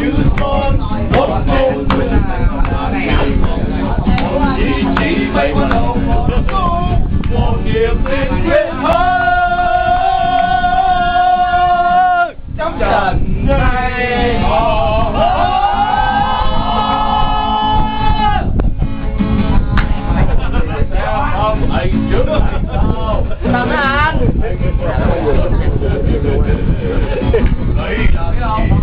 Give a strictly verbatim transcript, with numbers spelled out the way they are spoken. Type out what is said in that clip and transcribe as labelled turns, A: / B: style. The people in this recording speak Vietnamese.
A: như con một câu chỉ chỉ bay vào đầu một niềm tin nguyện hơn trong trần này không anh chưa làm anh đây là